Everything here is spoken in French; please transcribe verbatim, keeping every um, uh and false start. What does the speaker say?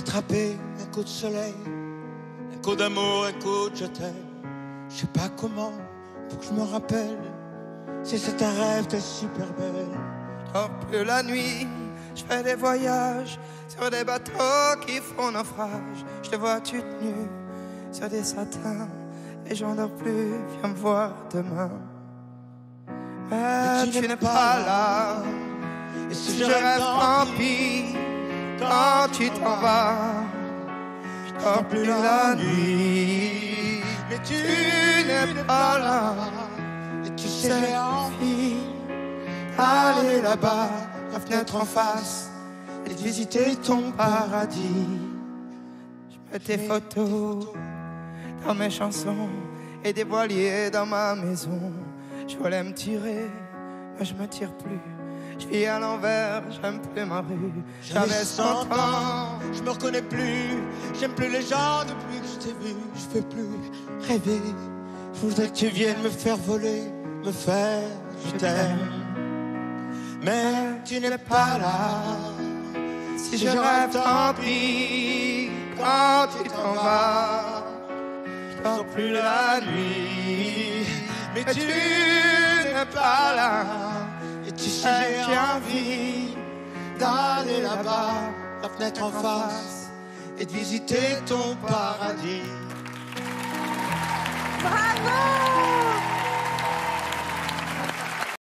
rattraper un coup de soleil, un coup d'amour, un coup de je t'aime. Je sais pas comment, faut que je me rappelle. Si c'est un rêve, t'es super belle. Je dors plus la nuit, je fais des voyages sur des bateaux qui font naufrage. Je te vois toute nue sur des satins et j'en dors plus, viens me voir demain. Mais, Mais tu, tu n'es pas là, et si je rêve, tant pis, quand tu t'en vas. Je dors plus la nuit, mais tu n'es pas là. Et tu sais, j'ai envie d'aller là-bas, la fenêtre en face, et de visiter ton paradis. Je mets tes photos dans mes chansons et des voiliers dans ma maison. Je voulais me tirer, mais je me tire plus. Je vis à l'envers, j'aime plus ma rue. J'avais cent ans, je me reconnais plus. J'aime plus les gens depuis que je t'ai vu. Je veux plus rêver. Je voudrais que tu viennes me faire voler, me faire je t'aime. Mais tu n'es pas là. Si je rêve, tant pis, quand tu t'en vas. Je dors plus la nuit, mais tu n'es pas là. Et tu sais, j'ai envie d'aller là-bas, la fenêtre en face, et de visiter ton paradis. Bravo!